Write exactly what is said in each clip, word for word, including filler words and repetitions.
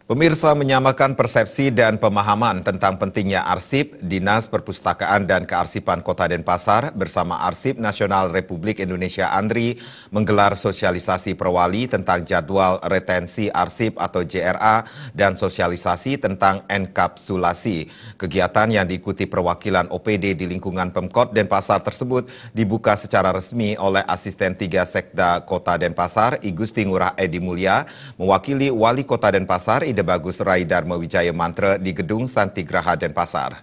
Pemirsa, menyamakan persepsi dan pemahaman tentang pentingnya arsip, Dinas Perpustakaan dan Kearsipan Kota Denpasar bersama Arsip Nasional Republik Indonesia ANRI menggelar sosialisasi perwali tentang jadwal retensi arsip atau J R A dan sosialisasi tentang enkapsulasi. Kegiatan yang diikuti perwakilan O P D di lingkungan Pemkot Denpasar tersebut dibuka secara resmi oleh Asisten tiga Sekda Kota Denpasar, I Gusti Ngurah Edi Mulya, mewakili Wali Kota Denpasar, Ide Bagus Rai Dharma Wijaya Mantra di Gedung Santigraha Denpasar.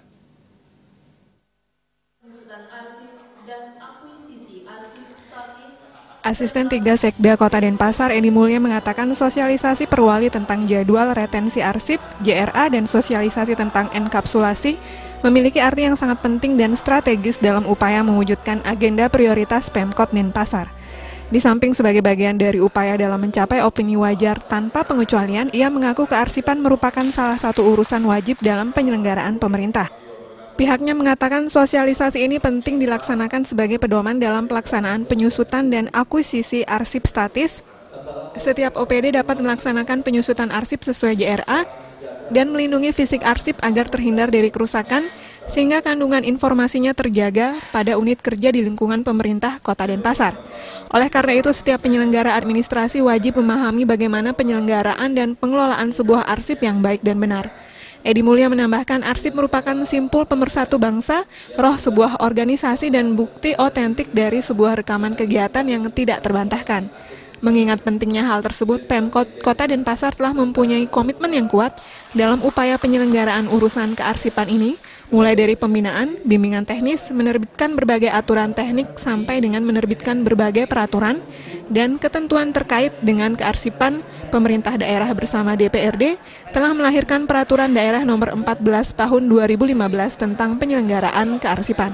Asisten tiga Sekda Kota Denpasar, Edi Mulya, mengatakan sosialisasi perwali tentang jadwal retensi arsip, J R A, dan sosialisasi tentang enkapsulasi memiliki arti yang sangat penting dan strategis dalam upaya mewujudkan agenda prioritas Pemkot Denpasar. Di samping sebagai bagian dari upaya dalam mencapai opini wajar tanpa pengecualian, ia mengaku kearsipan merupakan salah satu urusan wajib dalam penyelenggaraan pemerintah. Pihaknya mengatakan sosialisasi ini penting dilaksanakan sebagai pedoman dalam pelaksanaan penyusutan dan akuisisi arsip statis. Setiap O P D dapat melaksanakan penyusutan arsip sesuai J R A dan melindungi fisik arsip agar terhindar dari kerusakan, sehingga kandungan informasinya terjaga pada unit kerja di lingkungan pemerintah Kota Denpasar. Oleh karena itu, setiap penyelenggara administrasi wajib memahami bagaimana penyelenggaraan dan pengelolaan sebuah arsip yang baik dan benar. Edi Mulya menambahkan arsip merupakan simpul pemersatu bangsa, roh sebuah organisasi dan bukti otentik dari sebuah rekaman kegiatan yang tidak terbantahkan. Mengingat pentingnya hal tersebut, Pemkot Kota Denpasar telah mempunyai komitmen yang kuat dalam upaya penyelenggaraan urusan kearsipan ini, mulai dari pembinaan, bimbingan teknis, menerbitkan berbagai aturan teknik, sampai dengan menerbitkan berbagai peraturan dan ketentuan terkait dengan kearsipan. Pemerintah daerah bersama D P R D telah melahirkan Peraturan Daerah Nomor empat belas Tahun dua ribu lima belas tentang penyelenggaraan kearsipan.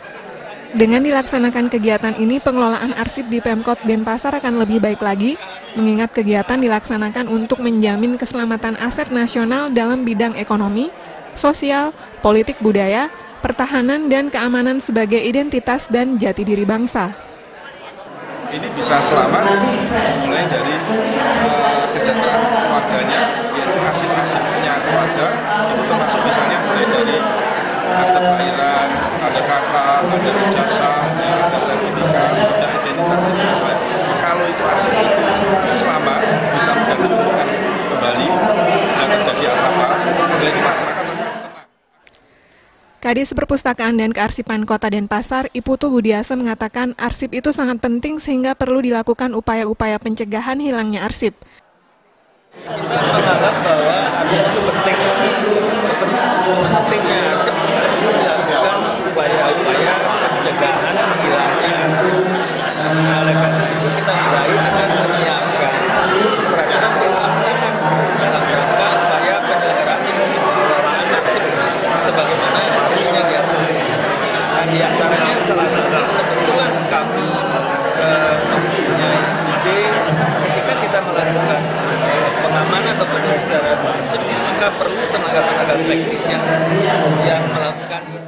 Dengan dilaksanakan kegiatan ini, pengelolaan arsip di Pemkot Denpasar akan lebih baik lagi, mengingat kegiatan dilaksanakan untuk menjamin keselamatan aset nasional dalam bidang ekonomi, sosial, politik budaya, pertahanan, dan keamanan sebagai identitas dan jati diri bangsa. Ini bisa selamat mulai dari uh, kesejahteraan keluarganya, yaitu arsip-arsipnya keluarga, itu termasuk misalnya mulai dari akte kelahiran, ada kakak, ada ijazah, ada sertifikat, ada identitas dan sebagainya. Kalau itu arsip itu selamat, bisa mudah ditemukan kembali, tidak terjadi apa-apa, mulai masyarakat akan tenang. Kadis Perpustakaan dan Kearsipan Kota Denpasar, I Putu Budiasa, mengatakan arsip itu sangat penting sehingga perlu dilakukan upaya-upaya pencegahan hilangnya arsip. Kita menganggap bahwa arsip itu penting. Pentingnya arsip perlu dilakukan upaya-upaya pencegahan hilangnya arsip. Oleh karena itu kita mulai dengan menyiapkan peraturan perundang-undangan dalam rangka upaya penyelenggaraan pengelolaan arsip sebagaimana harusnya diatur. Dan di antaranya salah satu kebetulan kami eh, mempunyai ide ketika kita melakukan pengamanan atau penyelesaian arsip, maka perlu tenaga-tenaga teknis yang yang melakukan itu.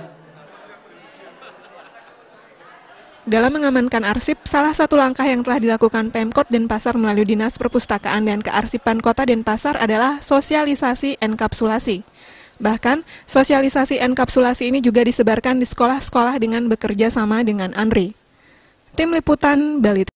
Dalam mengamankan arsip, salah satu langkah yang telah dilakukan Pemkot Denpasar melalui Dinas Perpustakaan dan Kearsipan Kota Denpasar adalah sosialisasi enkapsulasi. Bahkan, sosialisasi enkapsulasi ini juga disebarkan di sekolah-sekolah dengan bekerja sama dengan ANRI. Tim Liputan, Bali.